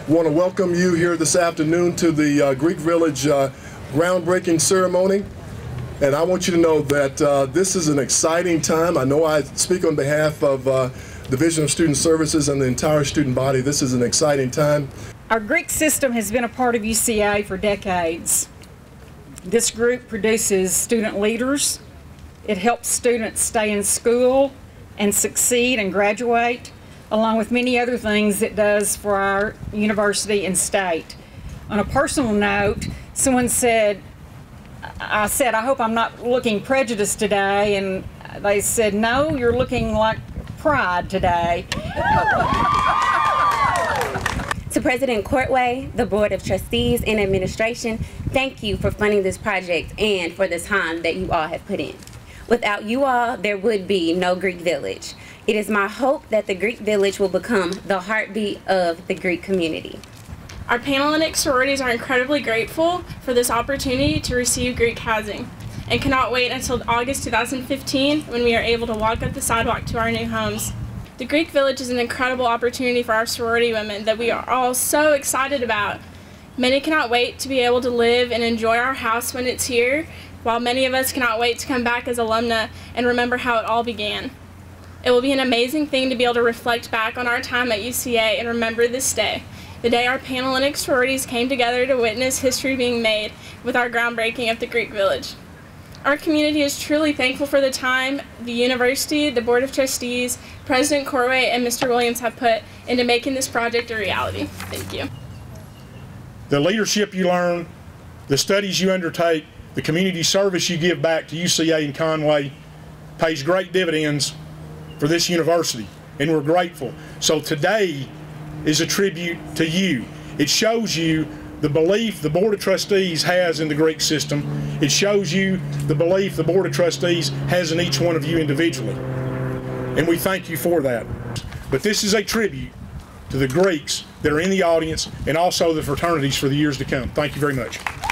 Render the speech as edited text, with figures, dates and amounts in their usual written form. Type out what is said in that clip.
want to welcome you here this afternoon to the Greek Village groundbreaking ceremony. And I want you to know that this is an exciting time. I know I speak on behalf of Division of Student Services and the entire student body. This is an exciting time. Our Greek system has been a part of UCA for decades. This group produces student leaders. It helps students stay in school and succeed and graduate, along with many other things it does for our university and state. On a personal note, someone said, I hope I'm not looking prejudiced today, and they said, no, you're looking like pride today. To President Courtway, the Board of Trustees, and administration, thank you for funding this project and for the time that you all have put in. Without you all, there would be no Greek Village. It is my hope that the Greek Village will become the heartbeat of the Greek community. Our Panhellenic sororities are incredibly grateful for this opportunity to receive Greek housing and cannot wait until August 2015 when we are able to walk up the sidewalk to our new homes. The Greek Village is an incredible opportunity for our sorority women that we are all so excited about. Many cannot wait to be able to live and enjoy our house when it's here, while many of us cannot wait to come back as alumna and remember how it all began. It will be an amazing thing to be able to reflect back on our time at UCA and remember this day, the day our Panhellenic sororities came together to witness history being made with our groundbreaking of the Greek Village. Our community is truly thankful for the time the university, the Board of Trustees, President Courtway, and Mr. Williams have put into making this project a reality. Thank you. The leadership you learn, the studies you undertake, the community service you give back to UCA and Conway pays great dividends for this university, and we're grateful. So today is a tribute to you. It shows you the belief the Board of Trustees has in the Greek system. It shows you the belief the Board of Trustees has in each one of you individually. And we thank you for that. But this is a tribute to the Greeks that are in the audience and also the fraternities for the years to come. Thank you very much.